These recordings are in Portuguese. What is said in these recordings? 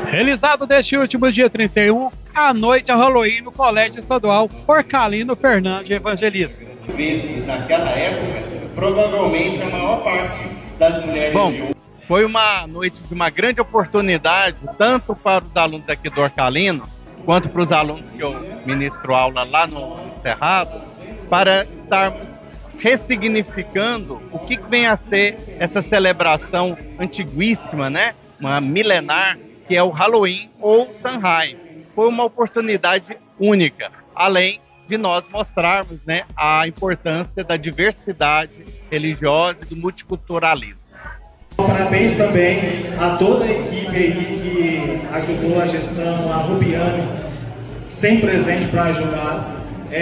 Realizado neste último dia 31, a noite a Halloween no Colégio Estadual Orcalino Fernandes Evangelista. Naquela época, provavelmente a maior parte das mulheres... Bom, foi uma noite de uma grande oportunidade, tanto para os alunos aqui do Orcalino, quanto para os alunos que eu ministro aula lá no Cerrado, para estarmos ressignificando o que vem a ser essa celebração antiguíssima, né? Uma milenar, que é o Halloween ou Samhain. Foi uma oportunidade única, além de nós mostrarmos, né, a importância da diversidade religiosa e do multiculturalismo. Parabéns também a toda a equipe aí que ajudou a gestão, a Rubiane, sempre presente para ajudar,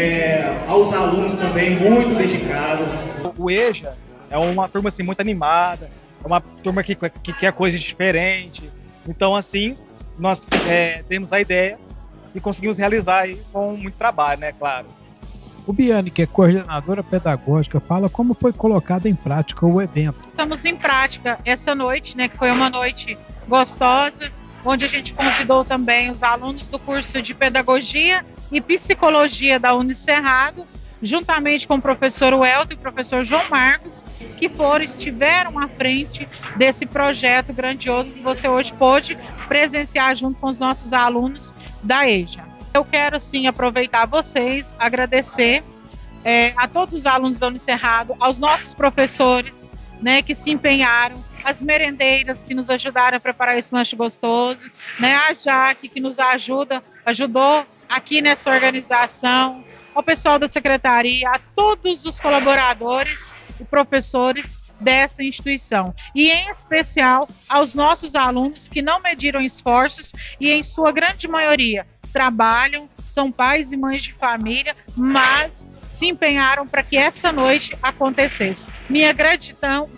aos alunos também, muito dedicado. O EJA é uma turma assim, muito animada, é uma turma que quer coisas diferentes. Então, assim, nós temos a ideia e conseguimos realizar aí com muito trabalho, né, claro. O Biane, que é coordenadora pedagógica, fala como foi colocado em prática o evento. Estamos em prática essa noite, né, que foi uma noite gostosa, onde a gente convidou também os alunos do curso de Pedagogia e Psicologia da Unicerrado, juntamente com o professor Welton e o professor João Marcos, que estiveram à frente desse projeto grandioso que você hoje pôde presenciar junto com os nossos alunos da EJA. Eu quero, sim, aproveitar vocês, agradecer a todos os alunos da Unicerrado, aos nossos professores, né, que se empenharam, as merendeiras que nos ajudaram a preparar esse lanche gostoso, né, a Jaque, que nos ajudou aqui nessa organização, ao pessoal da secretaria, a todos os colaboradores e professores dessa instituição. E, em especial, aos nossos alunos que não mediram esforços e, em sua grande maioria, trabalham, são pais e mães de família, mas se empenharam para que essa noite acontecesse. Minha gratidão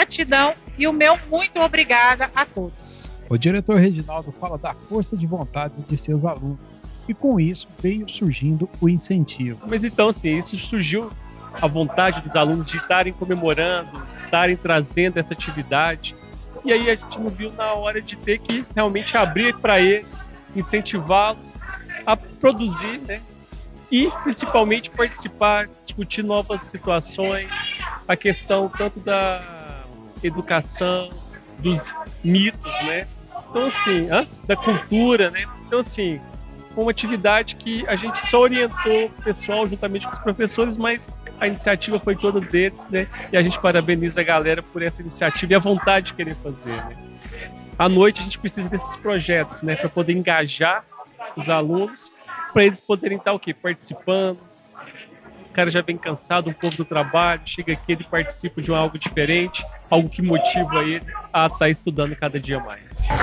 e o meu muito obrigada a todos. O diretor Reginaldo fala da força de vontade de seus alunos e com isso veio surgindo o incentivo. Mas então, sim, isso surgiu a vontade dos alunos de estarem comemorando, estarem trazendo essa atividade. E aí a gente não viu na hora de ter que realmente abrir para eles, incentivá-los a produzir, né? E principalmente participar, discutir novas situações, a questão tanto da educação, dos mitos, né? Então assim, da cultura, né? Então assim, uma atividade que a gente só orientou o pessoal juntamente com os professores, mas a iniciativa foi toda deles, né? E a gente parabeniza a galera por essa iniciativa e a vontade de querer fazer, né? À noite a gente precisa desses projetos, né? Para poder engajar os alunos, para eles poderem estar o quê? Participando. O cara já vem cansado um pouco do trabalho, chega aqui, ele participa de algo diferente, algo que motiva ele a estar estudando cada dia mais.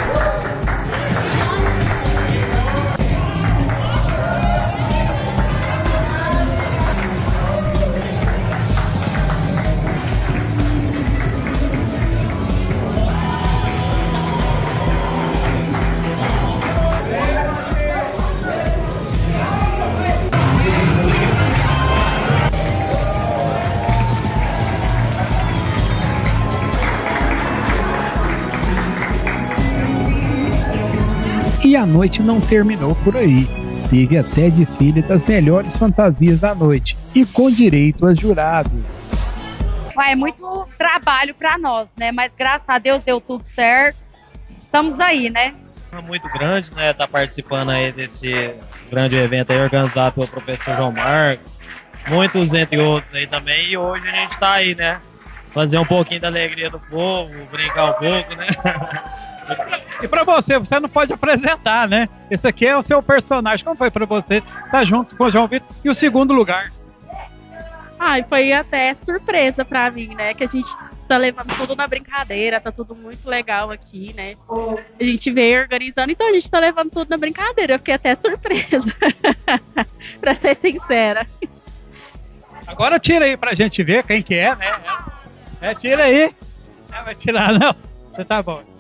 E a noite não terminou por aí. Teve até desfile das melhores fantasias da noite e com direito a jurados. É muito trabalho para nós, né? Mas graças a Deus deu tudo certo. Estamos aí, né? Muito grande, né? Tá participando aí desse grande evento aí organizado pelo professor João Marcos. Muitos entre outros aí também. E hoje a gente tá aí, né? Fazer um pouquinho da alegria do povo, brincar um pouco, né? E pra você não pode apresentar, né? Esse aqui é o seu personagem. Como foi pra você estar junto com o João Vitor e o segundo lugar? Ai, foi até surpresa pra mim, né? Que a gente tá levando tudo na brincadeira, tá tudo muito legal aqui, né? A gente veio organizando, então a gente tá levando tudo na brincadeira. Eu fiquei até surpresa, pra ser sincera. Agora tira aí pra gente ver quem que é, né? Tira aí. Não vai tirar, não. Tá bom.